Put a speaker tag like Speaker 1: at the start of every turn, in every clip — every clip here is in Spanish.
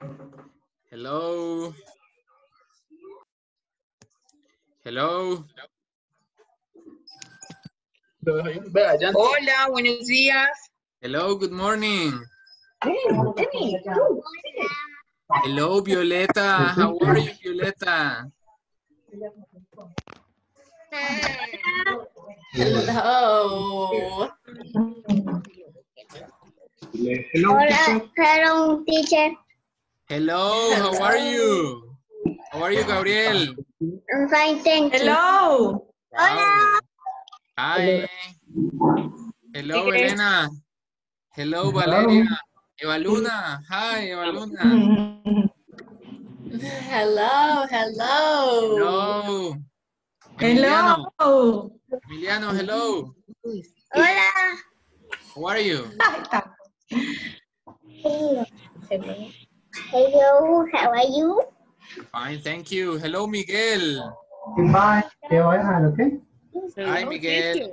Speaker 1: Hello. Hello.
Speaker 2: Hola, buenos días.
Speaker 1: Hello, good morning. Hello, Violeta. How are you, Violeta?
Speaker 3: Hello.
Speaker 4: Hello, teacher.
Speaker 1: Hello, how are you? How are you, Gabriel?
Speaker 4: I'm fine, thank you.
Speaker 3: Hello.
Speaker 1: Wow. Hi. Hello, Elena. Hello, Valeria. Eva Luna. Hi, Eva Luna.
Speaker 3: Hello.
Speaker 1: Hello. Emiliano. Emiliano, hello.
Speaker 4: Hola.
Speaker 1: How are you?
Speaker 4: Hello, how are you?
Speaker 1: Fine, thank you. Hello, Miguel.
Speaker 5: Goodbye. Okay?
Speaker 1: Hi, Miguel.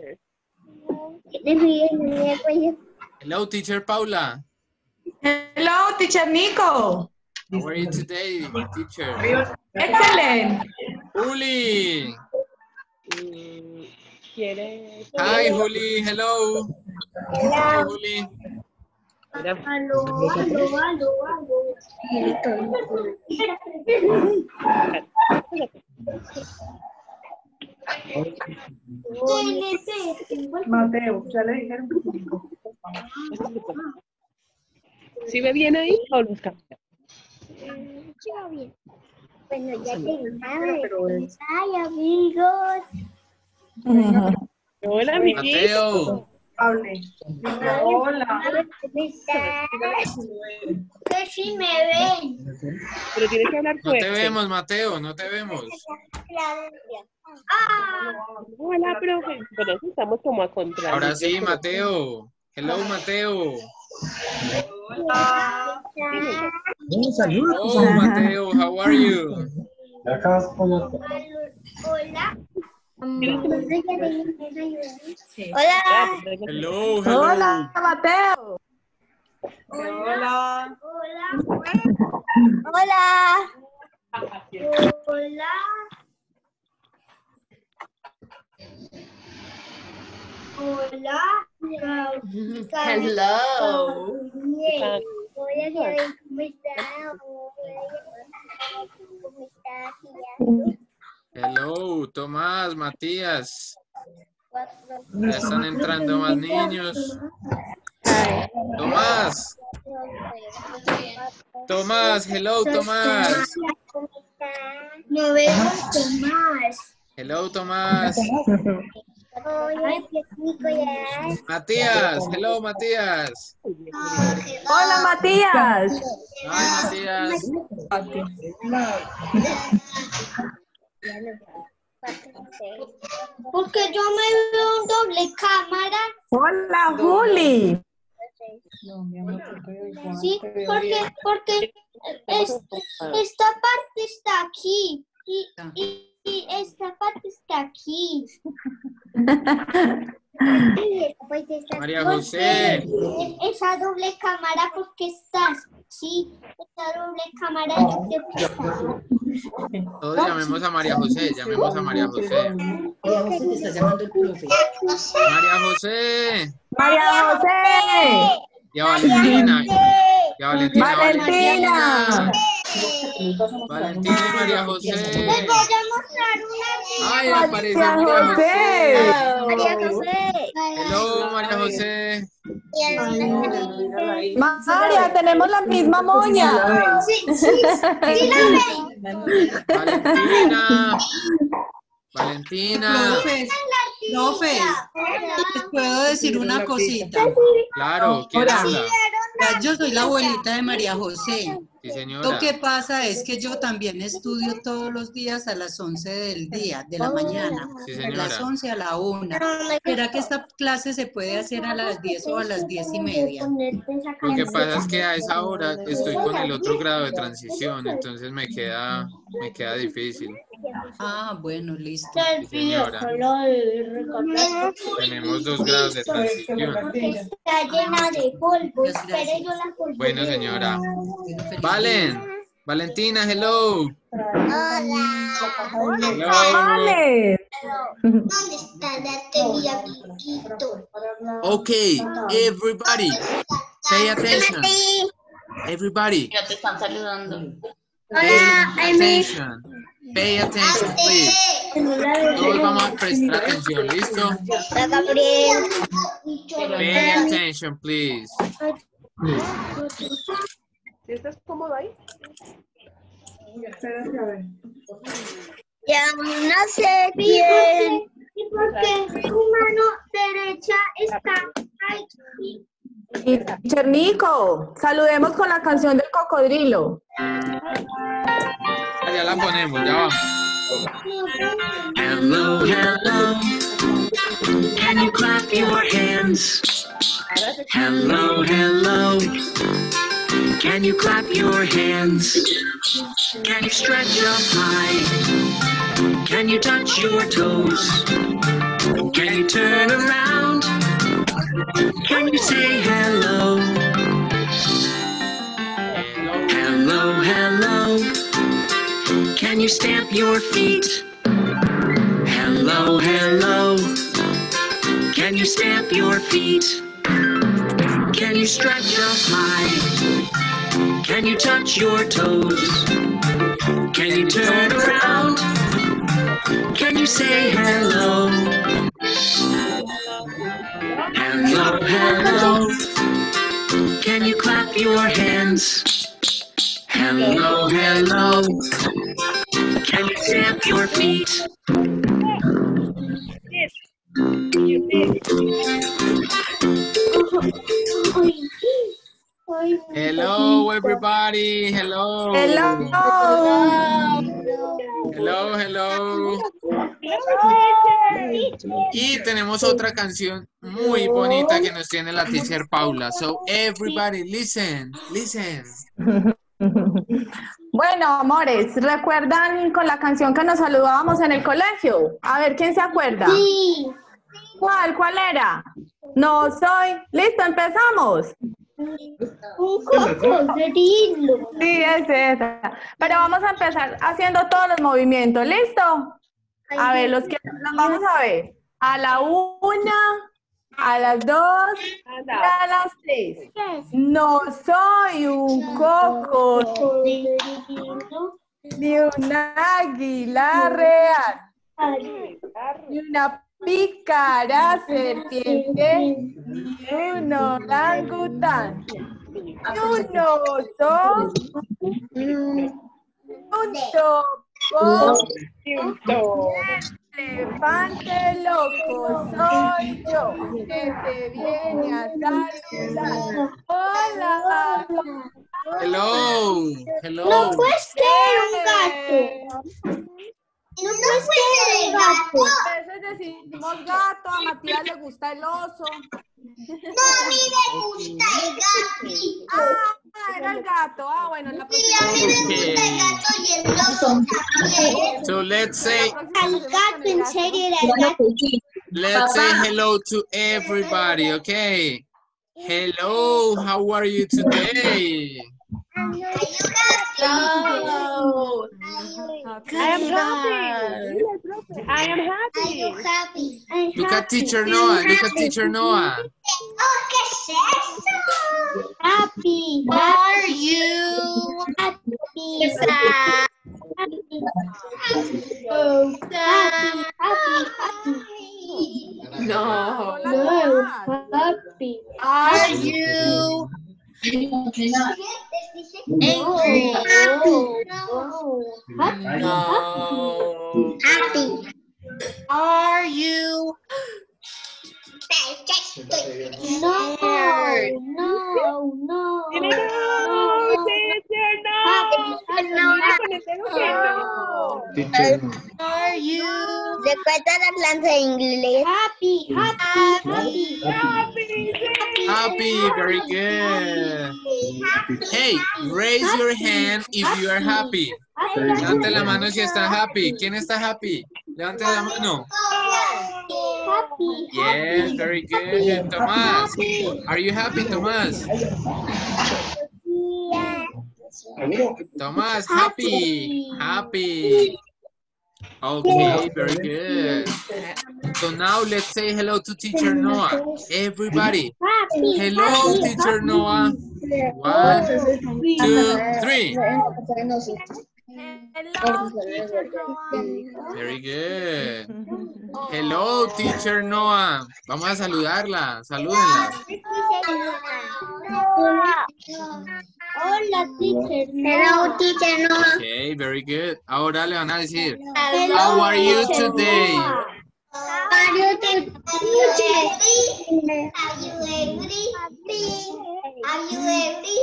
Speaker 1: Hello, teacher Paula.
Speaker 3: Hello, teacher Nico.
Speaker 1: How are you today, teacher?
Speaker 3: Excellent.
Speaker 1: Juli. Hi, Juli. Hello. Hello, Juli.
Speaker 5: Mateo, ya le dijeron.
Speaker 6: ¿Sí ve bien ahí o los cambia?
Speaker 4: Yo bien. Bueno, ya terminamos. Ay, amigos.
Speaker 6: Hola, amiguito.
Speaker 1: Mateo.
Speaker 5: Hable. Hola.
Speaker 4: ¿Cómo están? Que sí me ven.
Speaker 6: Pero tienes que hablar
Speaker 1: No te
Speaker 6: fuerte.
Speaker 1: vemos, Mateo, no te vemos.
Speaker 6: Hola, profe. Pero eso estamos como a contrario.
Speaker 1: Ahora sí, Mateo. Hello, Mateo. Oh, Mateo, how are you?
Speaker 4: Hola.
Speaker 6: Ah,
Speaker 4: Hola.
Speaker 1: Hello, hello.
Speaker 3: Hola, Mateo.
Speaker 5: Hola.
Speaker 4: Hola. Hola. Hola.
Speaker 3: Hello.
Speaker 4: Bien. Hola, Gabriel, ¿cómo estás? ¿Cómo estás, tía?
Speaker 1: Hello, Tomás, Matías. Ya están entrando más niños. Tomás. Tomás, hello, Tomás.
Speaker 4: No vemos Tomás.
Speaker 1: Hello, Tomás.
Speaker 4: Hola, Nicolás.
Speaker 1: Matías, hello, Matías.
Speaker 3: Hola, Matías.
Speaker 1: Hi, Matías.
Speaker 4: Porque yo me veo en doble cámara.
Speaker 3: Hola, Juli.
Speaker 4: Sí, porque esta parte está aquí y esta parte está aquí.
Speaker 1: María José.
Speaker 4: Esa doble cámara porque estás, sí, esa doble cámara yo creo que está.
Speaker 1: Todos llamemos a María José, llamemos a María José.
Speaker 7: María José, te está llamando el profe.
Speaker 1: María José.
Speaker 3: María José.
Speaker 1: Y a Valentina. Y a Valentina.
Speaker 3: Valentina.
Speaker 1: Valentina y María José.
Speaker 4: Les voy a mostrar una.
Speaker 1: Ay, apareció
Speaker 3: María
Speaker 1: María José.
Speaker 3: José.
Speaker 4: María José.
Speaker 1: Hello, María José.
Speaker 3: María, tenemos la misma moña.
Speaker 4: Sí, la ven.
Speaker 1: Valentina. Valentina.
Speaker 7: Profes, les puedo decir una cosita.
Speaker 1: Claro, ¿quién
Speaker 3: Hola.
Speaker 1: habla?
Speaker 7: Yo soy la abuelita de María José.
Speaker 1: Sí, señora.
Speaker 7: Lo que pasa es que yo también estudio todos los días a las 11 del día, de la mañana.
Speaker 1: Sí,
Speaker 7: De las
Speaker 1: señora.
Speaker 7: 11 a la 1. ¿Será que esta clase se puede hacer a las 10 o a las 10:30?
Speaker 1: Lo que pasa es que a esa hora estoy con el otro grado de transición, entonces me queda difícil.
Speaker 7: Ah, bueno, listo.
Speaker 1: Señora. Tenemos 2 grados de transición.
Speaker 4: Está llena de polvo. Espere yo la polvo.
Speaker 1: Bueno, señora.
Speaker 7: Bueno, feliz
Speaker 1: Valen.
Speaker 7: día.
Speaker 1: Valentina, hello.
Speaker 4: Hola.
Speaker 1: Hello.
Speaker 3: Vale.
Speaker 4: ¿Dónde está la tía Piquito?
Speaker 1: Okay, everybody, pay attention. Everybody,
Speaker 2: Ya te están saludando.
Speaker 1: pay attention. Pay attention, please. Todos vamos a prestar atención, ¿listo?
Speaker 4: Gabriel.
Speaker 1: Pay attention, please.
Speaker 6: ¿Sí estás cómodo ahí?
Speaker 5: Espérate a ver.
Speaker 4: Ya no sé bien. ¿Y por qué su mano derecha está aquí?
Speaker 3: Y Chernico, saludemos con la canción del cocodrilo.
Speaker 1: Ya la ponemos, ya vamos.
Speaker 8: Hello, hello. Can you clap your hands? Hello, hello. Can you clap your hands? Can you stretch up high? Can you touch your toes? Can you turn around? Can you say hello? Hello, hello. Can you stamp your feet? Hello, hello. Can you stamp your feet? Can you stretch up high? Can you touch your toes? Can you turn around? Can you say hello? Hello, hello. Can you clap your hands? Hello, hello. Can you stamp your feet?
Speaker 1: Hello, everybody. Hello.
Speaker 3: Hello.
Speaker 1: Hello, hello. Y tenemos otra canción muy bonita que nos tiene la teacher Paula. So, everybody, listen, listen.
Speaker 3: Bueno, amores, ¿recuerdan con la canción que nos saludábamos en el colegio? A ver, ¿quién se acuerda?
Speaker 4: Sí.
Speaker 3: ¿Cuál era? No soy. Listo, empezamos.
Speaker 4: Un cocodrilo.
Speaker 3: Sí, es esa. Pero vamos a empezar haciendo todos los movimientos. ¿Listo? A ver, los vamos a ver. A la 1, a las 2 y a las 3. No soy un coco ni un águila real, ni una pícara serpiente, ni un orangután, ni un oso, un topo, elefante loco soy yo, que te viene a saludar. Hola.
Speaker 1: Hello, hello.
Speaker 4: No puede ser un gato. No puede ser un gato.
Speaker 3: A veces decimos gato, a Matías le gusta el oso.
Speaker 4: No, a mí me gusta el gato.
Speaker 3: Ah, era el gato. Ah, bueno, la próxima.
Speaker 4: Sí, a mí me gusta el gato y el oso también.
Speaker 1: So let's say
Speaker 4: Al gato, en serio, era el gato.
Speaker 1: let's say hello to everybody, okay? Hello, how are you today?
Speaker 4: Hello.
Speaker 6: I am happy. I am
Speaker 4: Are you
Speaker 6: happy.
Speaker 4: happy?
Speaker 1: Look at teacher Noah, look at teacher Noah.
Speaker 4: Oh, ¿qué es eso? Happy. Are you happy? Happy. Oh, happy.
Speaker 3: No.
Speaker 4: No, happy.
Speaker 3: Are
Speaker 4: you angry?
Speaker 3: No.
Speaker 4: Happy.
Speaker 2: Are you
Speaker 4: No.
Speaker 6: No, teacher, no.
Speaker 2: Are you
Speaker 4: Recuerda la clase de inglés. Happy.
Speaker 1: Happy, very good. Hey, raise your hand if you are happy. Levante la mano si está happy. ¿Quién está happy? Levante la mano.
Speaker 4: Happy.
Speaker 1: Yes, very good. Tomás, are you happy, Tomás? Tomás, happy. Happy. Okay, very good. So now let's say hello to teacher Noah. Everybody. Hello, teacher Noah. 1, 2, 3.
Speaker 3: Hello, teacher Noah.
Speaker 1: Very good. Hello, teacher Noah. Vamos a saludarla. Salúdenla.
Speaker 4: Hola, teacher. Hello, teacher Noah.
Speaker 1: Okay, very good. Ahora le van a decir,
Speaker 4: Hello,
Speaker 1: how are you
Speaker 4: teacher
Speaker 1: today?
Speaker 4: Noah. How are you today? Are you angry? Are you angry?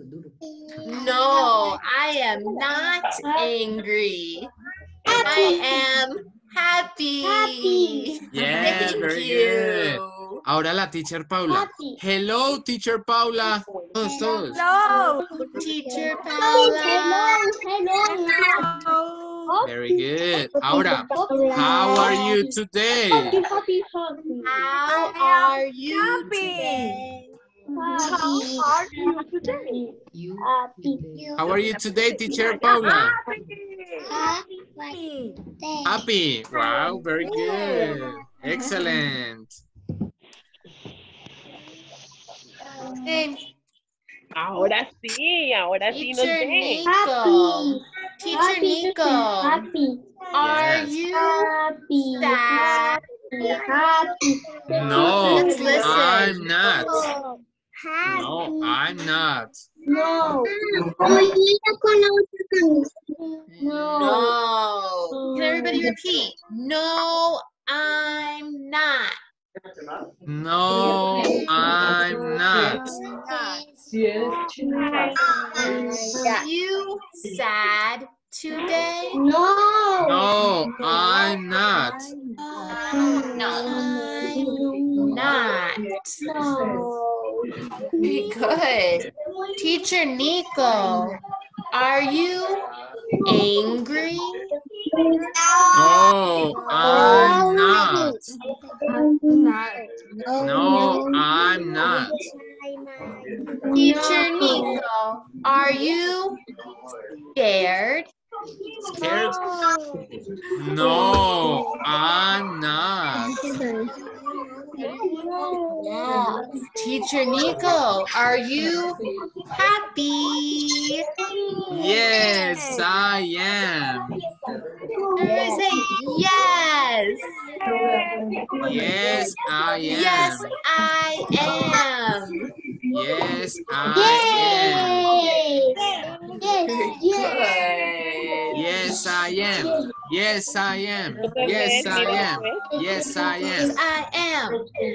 Speaker 2: No, I am not angry. I am happy.
Speaker 1: Yes,
Speaker 2: Thank
Speaker 1: very
Speaker 2: you.
Speaker 1: good. Ahora la teacher Paula. Hello, teacher Paula. Todos.
Speaker 3: Hello.
Speaker 2: Teacher
Speaker 4: Hello,
Speaker 2: Paula.
Speaker 4: hello.
Speaker 1: Very good. Ahora, how are you today?
Speaker 2: How are you
Speaker 3: Happy.
Speaker 1: How are you today, teacher Paula?
Speaker 3: Happy.
Speaker 1: Happy. Wow, very good. Excellent.
Speaker 6: Ahora sí nos
Speaker 2: Teacher
Speaker 6: ven.
Speaker 2: Nico. Teacher Nico.
Speaker 4: Happy.
Speaker 2: Are
Speaker 1: Yes.
Speaker 2: you
Speaker 4: Happy.
Speaker 2: sad?
Speaker 4: Happy.
Speaker 1: No,
Speaker 2: Let's listen.
Speaker 1: I'm not.
Speaker 4: Happy.
Speaker 1: No, I'm not.
Speaker 4: No. Olvida con la otra camisa.
Speaker 2: No. Can everybody repeat? No, I'm not.
Speaker 1: No, I'm not.
Speaker 2: Are you sad today?
Speaker 4: No.
Speaker 1: No, I'm not.
Speaker 2: I'm not. Very good. Teacher Nico, are you angry?
Speaker 1: No, I'm not. No, I'm not.
Speaker 2: Teacher Nico, are you scared?
Speaker 1: Scared? No, I'm not.
Speaker 2: Teacher Nico, are you happy?
Speaker 1: Yes, I am.
Speaker 2: Everybody say yes.
Speaker 1: Yes, I
Speaker 2: Yes,
Speaker 1: am.
Speaker 2: I am.
Speaker 1: Yes, I am.
Speaker 2: Good.
Speaker 1: Yes, I am. Yes, I am. Yes, I am. Yes, I am.
Speaker 2: I am.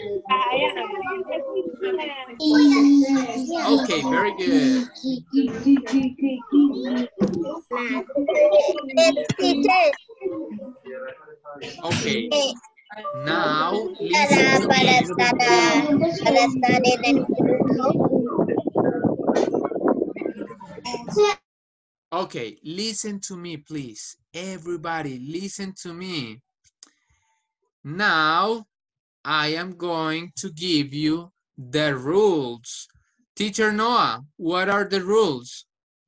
Speaker 1: Okay, very good. Okay. Now, listen to me. Okay, listen to me, please. Everybody, listen to me. Now, I am going to give you the rules. Teacher Noah, what are the rules?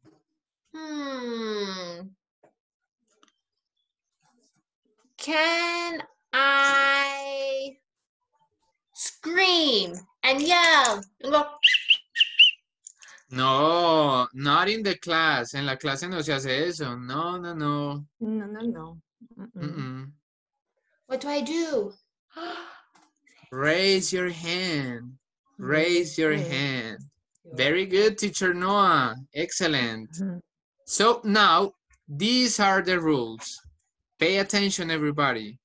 Speaker 2: Can I scream and yell and go?
Speaker 1: No, not in the class. En la clase no se hace eso. No, no, no.
Speaker 3: No.
Speaker 2: What do I do?
Speaker 1: Raise your hand. Raise your hand. Very good, Teacher Noah. Excellent. So now, these are the rules. Pay attention, everybody.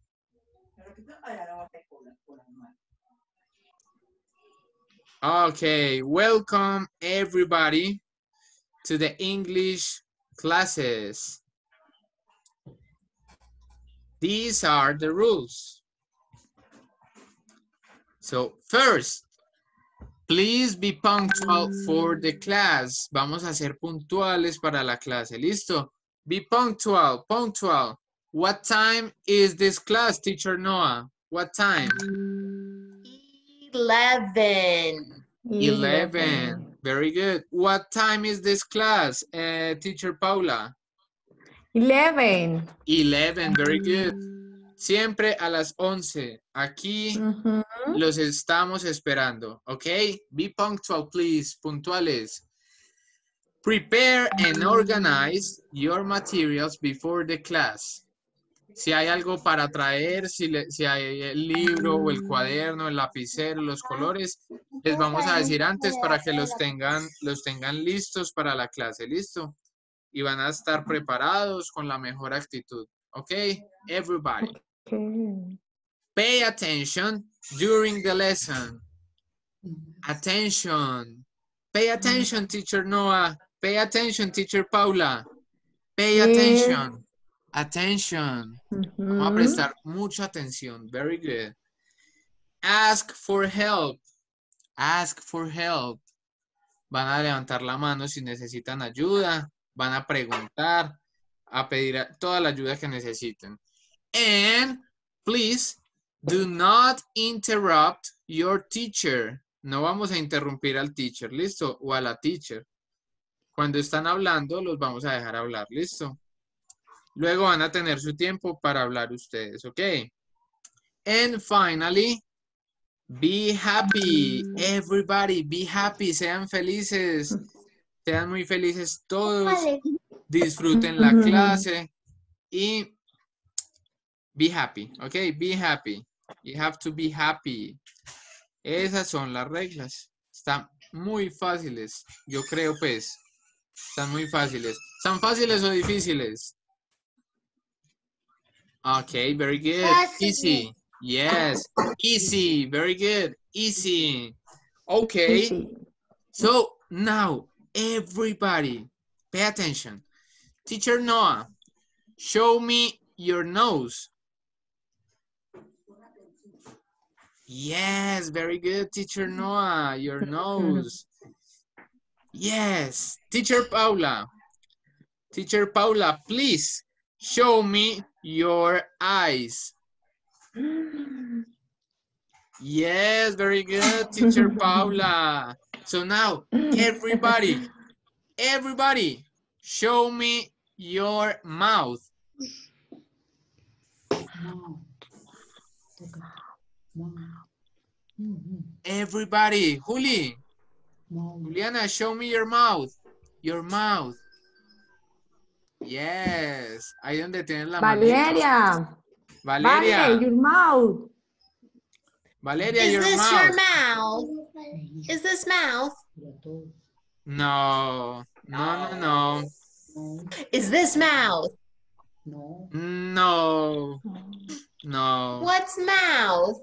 Speaker 1: Okay, welcome everybody to the English classes. These are the rules. So first, please be punctual for the class. Vamos a ser puntuales para la clase. ¿Listo? Be punctual, punctual. What time is this class, Teacher Noah? What time?
Speaker 2: 11.
Speaker 1: 11. Very good. What time is this class, Teacher Paula?
Speaker 3: 11.
Speaker 1: 11. Very good. Siempre a las 11. Aquí los estamos esperando. ¿Ok? Be punctual, please. Puntuales. Prepare and organize your materials before the class. Si hay algo para traer, si hay el libro o el cuaderno, el lapicero, los colores, les vamos a decir antes para que los tengan listos para la clase. ¿Listo? Y van a estar preparados con la mejor actitud. ¿Ok? Everybody. Pay attention during the lesson. Attention. Pay attention, Teacher Noah. Pay attention, Teacher Paula. Pay attention. Attention. Vamos a prestar mucha atención. Very good. Ask for help. Ask for help. Van a levantar la mano si necesitan ayuda. Van a preguntar, a pedir toda la ayuda que necesiten. And please do not interrupt your teacher. No vamos a interrumpir al teacher, ¿listo? O a la teacher. Cuando están hablando, los vamos a dejar hablar, ¿listo? Luego van a tener su tiempo para hablar ustedes, ¿ok? And finally, be happy. Everybody, be happy. Sean felices. Sean muy felices todos. Disfruten la clase. Y be happy, ¿ok? Be happy. You have to be happy. Esas son las reglas. Están muy fáciles. Yo creo, pues. Están muy fáciles. ¿Son fáciles o difíciles? Okay, very good. Easy. Yes. Easy. Very good. Easy. Okay.
Speaker 3: Easy.
Speaker 1: So now, everybody, pay attention. Teacher Noah, show me your nose. Yes, very good, Teacher Noah. Your nose. Yes. Teacher Paula. Teacher Paula, please show me your eyes. Yes, very good, Teacher Paula. So now, everybody, show me your mouth. Everybody, Juliana, show me your mouth. Your mouth. Yes. Ahí donde tienes la
Speaker 3: Valeria.
Speaker 1: Valeria.
Speaker 3: Vale, your mouth.
Speaker 1: Valeria,
Speaker 2: Is
Speaker 1: your
Speaker 2: this
Speaker 1: mouth.
Speaker 2: your mouth? Is this mouth?
Speaker 1: No. No, no, no.
Speaker 2: Is this mouth?
Speaker 1: No. No.
Speaker 2: What's mouth?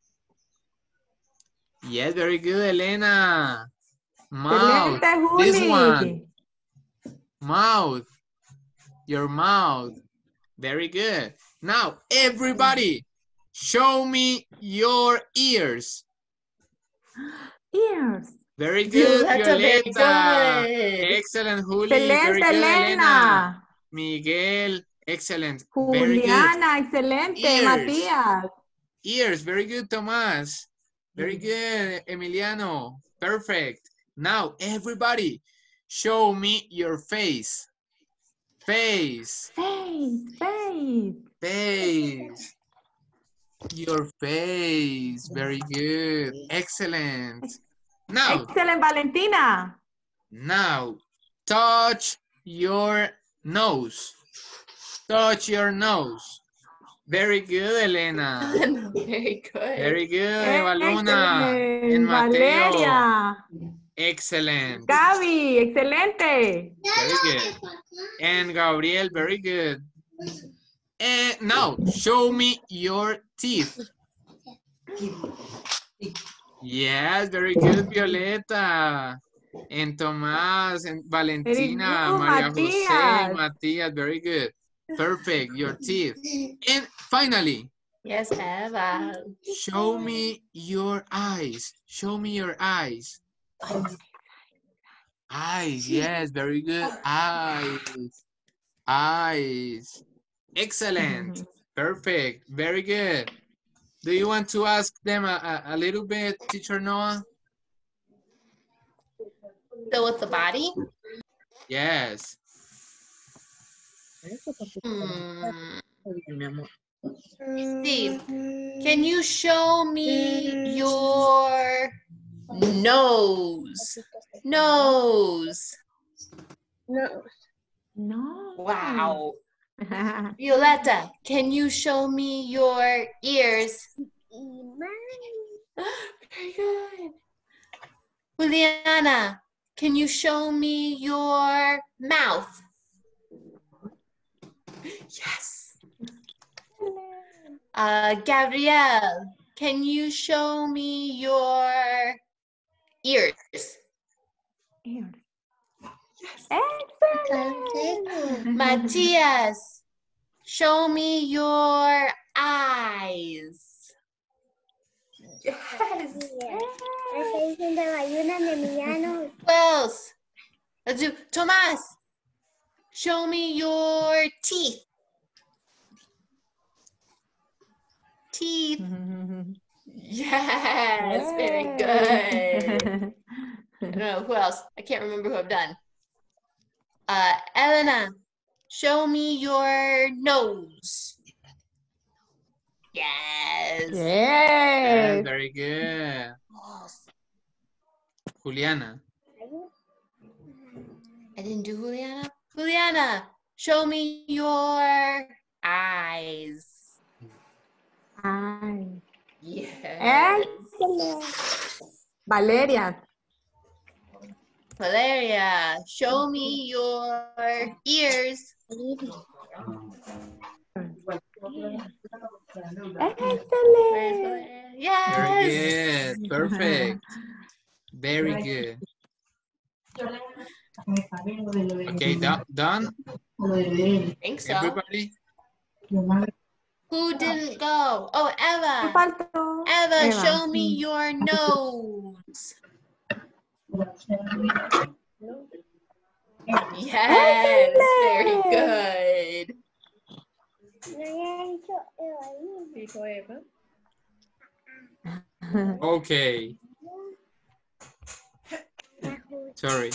Speaker 1: Yes, very good, Elena. Mouth.
Speaker 3: Excelente,
Speaker 1: This
Speaker 3: Juli.
Speaker 1: one. Mouth. Your mouth. Very good. Now, everybody, show me your ears.
Speaker 3: Ears.
Speaker 1: Very good,
Speaker 2: Violeta, very
Speaker 1: Violeta.
Speaker 2: good.
Speaker 1: Excellent, Juli. Very
Speaker 3: Excelente,
Speaker 1: good, Elena.
Speaker 3: Elena.
Speaker 1: Miguel, excellent. Very good.
Speaker 3: Juliana, excelente.
Speaker 1: Ears.
Speaker 3: Matías.
Speaker 1: Ears, very good, Tomás. Very good, Emiliano. Perfect. Now, everybody, show me your face. Face.
Speaker 3: Face.
Speaker 1: Face. Your face. Very good. Excellent. Now,
Speaker 3: Excelente, Valentina.
Speaker 1: now, touch your nose. Touch your nose. Very good, Elena.
Speaker 2: Very good.
Speaker 1: Very good, Eva Luna.
Speaker 3: Excelente.
Speaker 1: And Mateo.
Speaker 3: Valeria.
Speaker 1: Excellent.
Speaker 3: Gaby, excelente.
Speaker 1: Very good. And Gabriel, very good. And now, show me your teeth. Yes, very good, Violeta. And Tomás, and Valentina,
Speaker 3: good,
Speaker 1: Maria Jose,
Speaker 3: Matías.
Speaker 1: Matías, very good. Perfect, your teeth. And finally,
Speaker 2: Yes, Eva.
Speaker 1: show me your eyes. Show me your eyes. Eyes, yes, very good. Eyes. Eyes. Excellent. Perfect. Very good. Do you want to ask them a little bit, Teacher Noah?
Speaker 2: So with the body?
Speaker 1: Yes.
Speaker 2: Steve, can you show me your nose? Nose.
Speaker 4: No.
Speaker 3: No.
Speaker 2: Wow. Violetta, can you show me your ears? Very good. Juliana, can you show me your mouth? Yes. Gabrielle, can you show me your ears?
Speaker 3: Ears.
Speaker 2: Matías, show me your eyes. Yes. Who else? Let's do Tomás. Show me your teeth. Teeth. Yes, very good. I don't know who else. I can't remember who I've done. Elena, show me your nose. Yes.
Speaker 1: Yes, very good. Juliana.
Speaker 2: I didn't do Juliana. Juliana, show me your eyes.
Speaker 3: Ay.
Speaker 2: Yes.
Speaker 3: Valeria.
Speaker 2: Valeria, show me your ears.
Speaker 3: Excellent.
Speaker 2: Yes.
Speaker 1: Very good. Perfect. Very good. Okay, done?
Speaker 2: I think so.
Speaker 1: Everybody?
Speaker 2: Who didn't go? Oh, Eva.
Speaker 3: Faltó.
Speaker 2: Eva, show me your nose. Yes, very good.
Speaker 1: Okay. Sorry.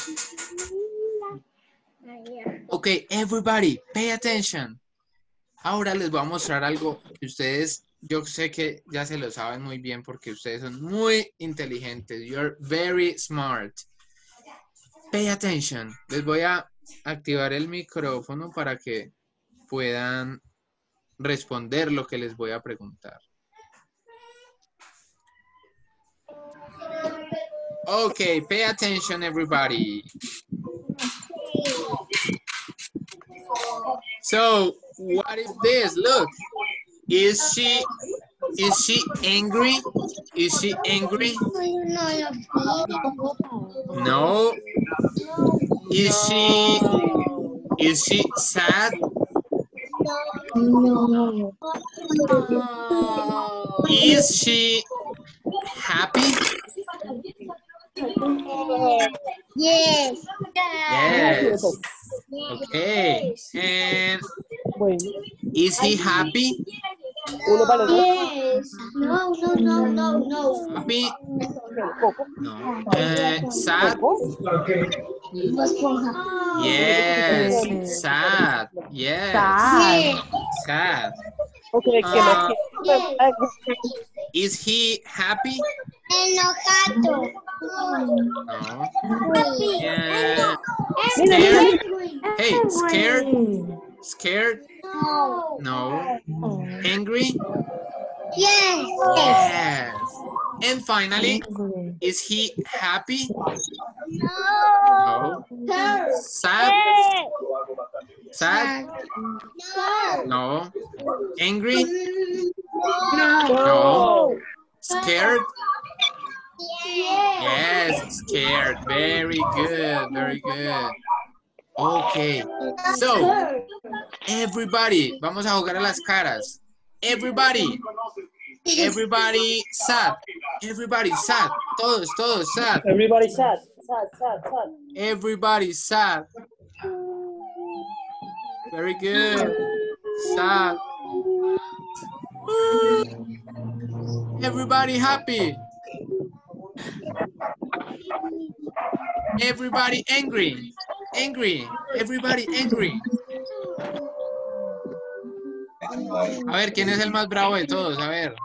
Speaker 1: Okay, everybody, pay attention. Ahora les voy a mostrar algo que ustedes, yo sé que ya se lo saben muy bien porque ustedes son muy inteligentes. You're very smart. Pay attention. Les voy a activar el micrófono para que puedan responder lo que les voy a preguntar. Okay, pay attention, everybody. So, what is this? Look, is she angry? Is she angry? No. Is she sad?
Speaker 4: No.
Speaker 1: Is she happy?
Speaker 4: Yes.
Speaker 1: Yes. Okay. And is he happy?
Speaker 4: Yes. No.
Speaker 1: Happy? No. Sad? Yes. Sad. Yes. Sad.
Speaker 6: Okay, ¿qué más?
Speaker 1: Is he happy?
Speaker 4: Enojado.
Speaker 1: No. Scared? Hey, scared? Scared? No. Angry?
Speaker 4: Yes.
Speaker 1: Yes. And finally, is he happy?
Speaker 4: No.
Speaker 1: No. Sad? Sad? No. Angry? No. Scared? Yes, scared. Very good, very good. Okay. So, everybody, vamos a jugar a las caras. Everybody. Everybody sad. Everybody sad. Todos sad.
Speaker 6: Everybody sad. Sad.
Speaker 1: Everybody sad. Very good. Sad. Everybody happy. Everybody angry. Angry. Everybody angry. A ver, ¿quién es el más bravo de todos? A ver.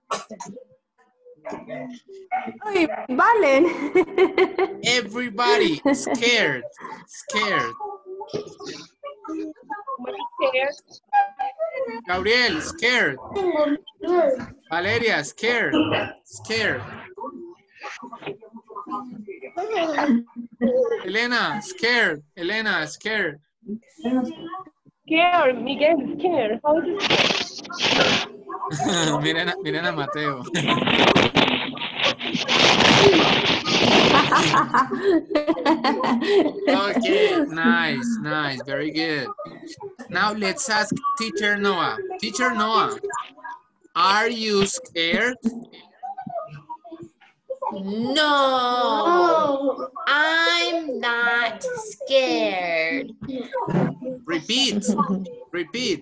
Speaker 3: Uy, vale.
Speaker 1: Everybody scared. Scared. Gabriel, scared. Valeria, scared. Scared. Elena, scared. Elena, scared.
Speaker 6: Scared, Miguel, scared. How is it?
Speaker 1: miren a Mateo. Okay, nice, nice, very good. Now let's ask Teacher Noah. Teacher Noah, are you scared?
Speaker 2: No, I'm not scared.
Speaker 1: Repeat, repeat.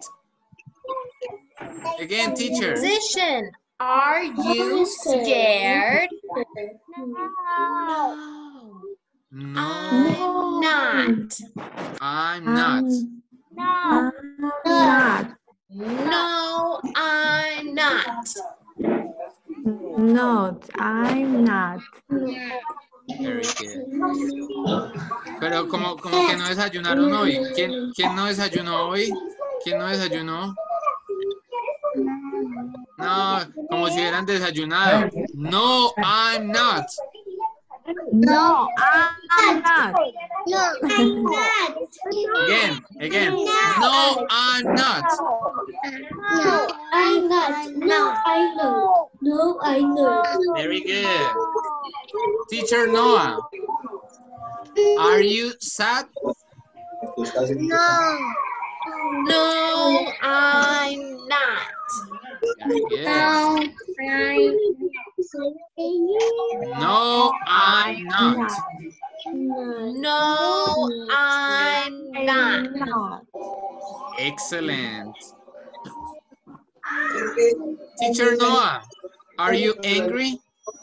Speaker 1: Again, teacher.
Speaker 2: Position, are you scared?
Speaker 1: No,
Speaker 2: I'm not.
Speaker 1: I'm not.
Speaker 2: No, I'm not.
Speaker 3: No, I'm not.
Speaker 1: Very good. Pero como que no desayunaron hoy. ¿Quién no desayunó hoy? ¿Quién no desayunó? No, como si hubieran desayunado. No, I'm not.
Speaker 3: No, I'm not.
Speaker 4: No, I'm not.
Speaker 1: Again. No, I'm not.
Speaker 4: No, I'm not. No, I know. No, I know.
Speaker 1: Very good. Teacher Noah, are you sad?
Speaker 4: No.
Speaker 2: No, I'm not.
Speaker 1: Very good. No, I'm not.
Speaker 2: No, I'm not.
Speaker 1: Excellent. Teacher Noah, are you angry?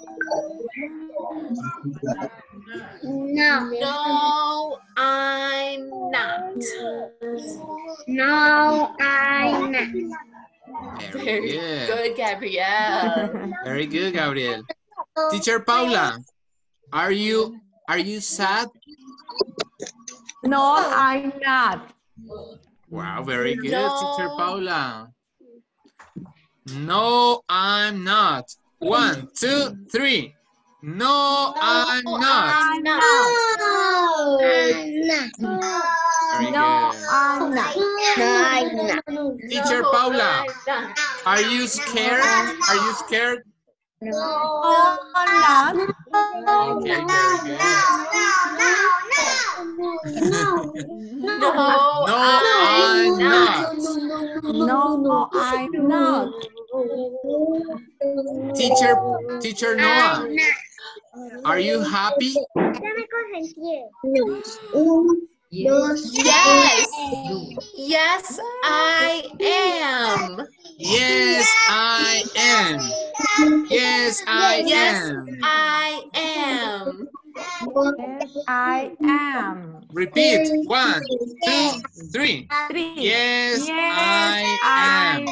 Speaker 4: No.
Speaker 2: No, I'm not.
Speaker 4: No, I'm not.
Speaker 1: Very good.
Speaker 2: Good, Gabrielle.
Speaker 1: Very good, Gabriel. Teacher Paula, are you sad?
Speaker 3: No, I'm not.
Speaker 1: Wow, very good,
Speaker 2: No.
Speaker 1: Teacher Paula. No, I'm not. 1, 2, 3. No, I'm not.
Speaker 2: I'm not.
Speaker 4: No, I'm not.
Speaker 1: Very
Speaker 3: No,
Speaker 1: good.
Speaker 3: I'm not.
Speaker 4: No, I'm not.
Speaker 1: Teacher
Speaker 2: No,
Speaker 1: Paula,
Speaker 2: I'm not.
Speaker 1: are you scared? Are you scared?
Speaker 3: No, I'm not.
Speaker 1: Okay, very good.
Speaker 2: No,
Speaker 1: No, I'm not.
Speaker 3: No, I'm not.
Speaker 1: Teacher Noah, are you happy?
Speaker 2: Yes. Yes, I am.
Speaker 1: Yes, I am. Yes, I
Speaker 2: Yes,
Speaker 1: am.
Speaker 2: I am.
Speaker 3: Yes, I am.
Speaker 1: Repeat. 1, 2, 3.
Speaker 3: 3.
Speaker 1: Yes, I am.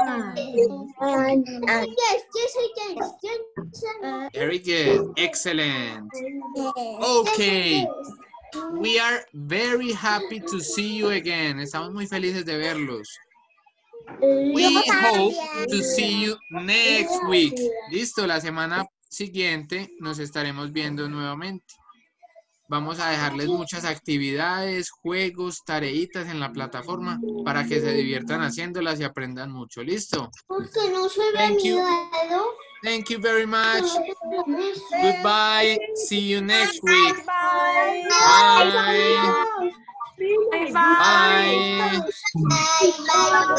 Speaker 1: Very good. Excellent. Okay. We are very happy to see you again. Estamos muy felices de verlos. We hope to see you next week. Listo, la semana siguiente nos estaremos viendo nuevamente. Vamos a dejarles muchas actividades, juegos, tareitas en la plataforma para que se diviertan haciéndolas y aprendan mucho. ¿Listo?
Speaker 4: Porque no se ve
Speaker 1: Thank
Speaker 4: mi
Speaker 1: you.
Speaker 4: dedo.
Speaker 1: Thank you very much. Goodbye. See you next week.
Speaker 3: Bye.
Speaker 1: Bye.
Speaker 3: Bye.
Speaker 1: Bye.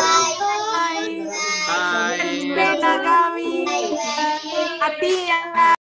Speaker 3: Bye.
Speaker 1: Bye.
Speaker 3: Pena, Gaby. A ti,